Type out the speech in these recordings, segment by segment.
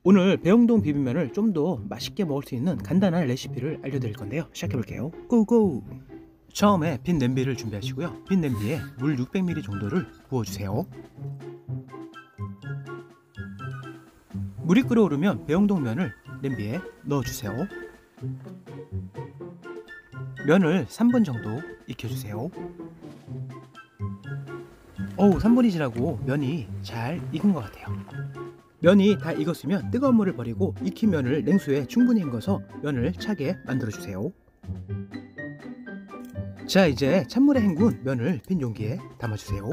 오늘 배영동 비빔면을 좀 더 맛있게 먹을 수 있는 간단한 레시피를 알려드릴 건데요. 시작해볼게요. 고고! 처음에 빈 냄비를 준비하시고요. 빈 냄비에 물 600ml 정도를 부어주세요. 물이 끓어오르면 배영동 면을 냄비에 넣어주세요. 면을 3분 정도 익혀주세요. 3분이 지나고 면이 잘 익은 것 같아요. 면이 다 익었으면 뜨거운 물을 버리고 익힌 면을 냉수에 충분히 헹궈서 면을 차게 만들어주세요. 자, 이제 찬물에 헹군 면을 빈 용기에 담아주세요.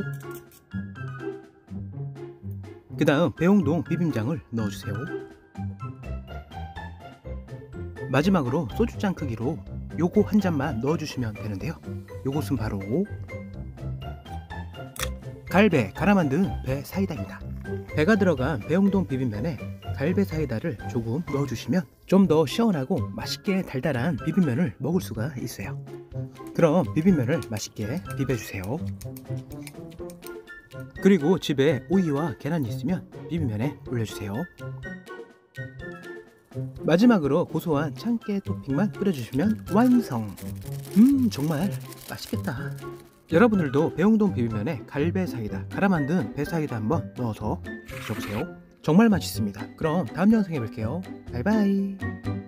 그 다음 배영동 비빔장을 넣어주세요. 마지막으로 소주잔 크기로 요거 한 잔만 넣어주시면 되는데요. 요것은 바로 갈배 갈아 만든 배 사이다입니다. 배가 들어간 배영동 비빔면에 갈배 사이다를 조금 넣어주시면 좀 더 시원하고 맛있게 달달한 비빔면을 먹을 수가 있어요. 그럼 비빔면을 맛있게 비벼주세요. 그리고 집에 오이와 계란이 있으면 비빔면에 올려주세요. 마지막으로 고소한 참깨 토핑만 뿌려주시면 완성! 정말 맛있겠다. 여러분들도 배영동 비빔면에 갈배 사이다, 갈아 만든 배 사이다 한번 넣어서 드셔보세요. 정말 맛있습니다. 그럼 다음 영상에 뵐게요. 바이바이.